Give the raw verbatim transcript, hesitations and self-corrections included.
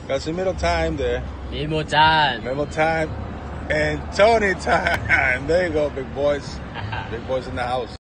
Casimero time there. Memo time. Memo time. And Tony time. There you go, big boys. Big boys in the house.